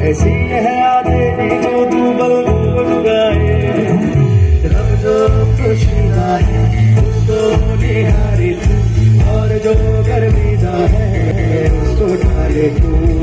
ऐसी है आदतें जो तू बल गाए, रब जो खुशी आए उसको निहारे तू, और जो गर्मीदा है उसको ढाले तू।